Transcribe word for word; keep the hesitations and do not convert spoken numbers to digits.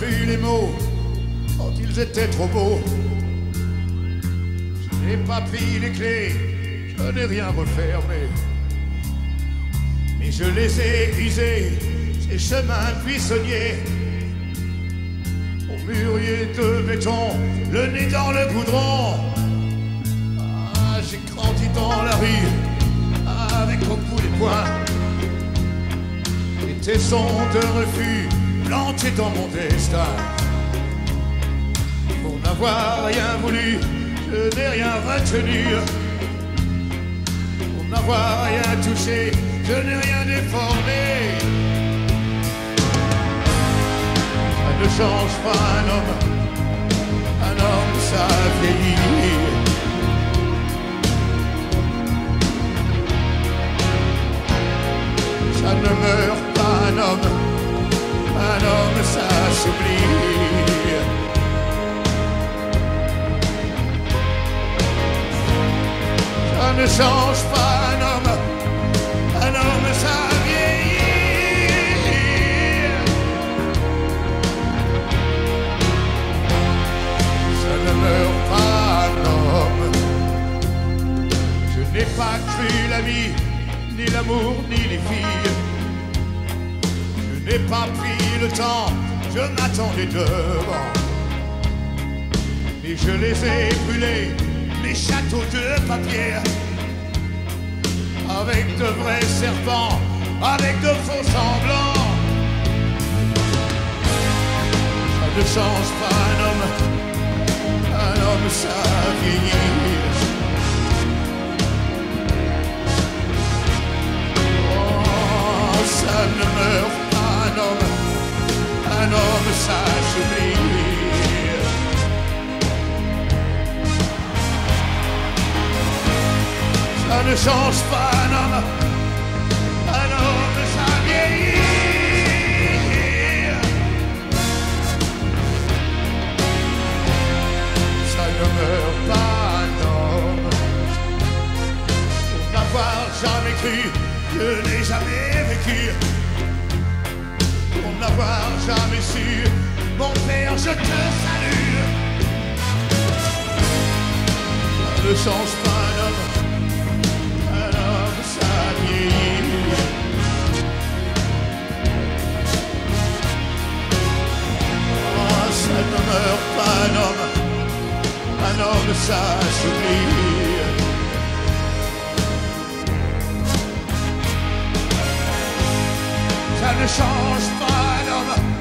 pris les mots quand ils étaient trop beaux. Je n'ai pas pris les clés, je n'ai rien refermé. Mais je les ai usés, ces chemins buissonniers. Au mûrier de béton, le nez dans le goudron. Ah, j'ai grandi dans la rue, avec au bout des poings des tessons de refus plantés dans mon destin. Pour n'avoir rien voulu, je n'ai rien retenu. Pour n'avoir rien touché, je n'ai rien déformé. Ça ne change pas un homme, un homme ça vieillit. Ça ne meurt pas un homme, un homme ça s'oublie. Ça ne change pas un homme, un homme ça vieillit. Ça ne meurt pas un homme. Je n'ai pas cru la vie, ni l'amour, ni les filles. Je n'ai pas pris le temps, je m'attendais devant. Mais je les ai brûlés, mes châteaux de papier. Avec de vrais serpents, avec de faux semblants. Ça ne change pas un homme, un homme ça vieillit. Ça ne meurt pas un homme, un homme ça s'oublie. Ça ne change pas un homme, un homme ça vieillit. Ça ne meurt pas un homme. Pour n'avoir jamais cru, je n'ai jamais vécu. Pour n'avoir jamais su, mon père, je te salue. Ça ne change pas un homme, un homme ça vieillit. Oh, ça ne meurt pas un homme, un homme ça s'oublie. Ça ne change pas un homme,